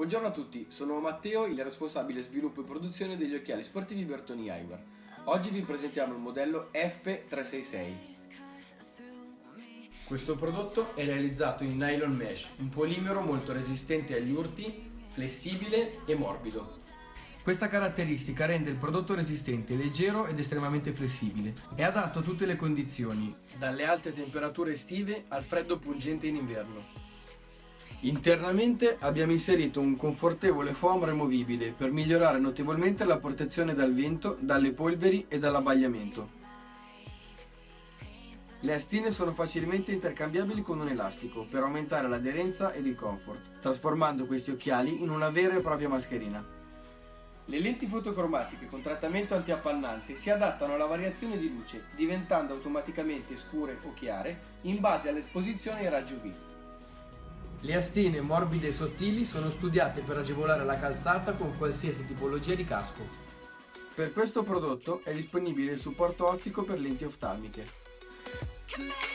Buongiorno a tutti, sono Matteo, il responsabile sviluppo e produzione degli occhiali sportivi Bertoni Eyewear. Oggi vi presentiamo il modello F366. Questo prodotto è realizzato in nylon mesh, un polimero molto resistente agli urti, flessibile e morbido. Questa caratteristica rende il prodotto resistente, leggero ed estremamente flessibile. È adatto a tutte le condizioni, dalle alte temperature estive al freddo pungente in inverno. Internamente abbiamo inserito un confortevole foam removibile per migliorare notevolmente la protezione dal vento, dalle polveri e dall'abbagliamento. Le astine sono facilmente intercambiabili con un elastico per aumentare l'aderenza ed il comfort, trasformando questi occhiali in una vera e propria mascherina. Le lenti fotocromatiche con trattamento antiappannante si adattano alla variazione di luce, diventando automaticamente scure o chiare in base all'esposizione ai raggi UV. Le astine morbide e sottili sono studiate per agevolare la calzata con qualsiasi tipologia di casco. Per questo prodotto è disponibile il supporto ottico per lenti oftalmiche.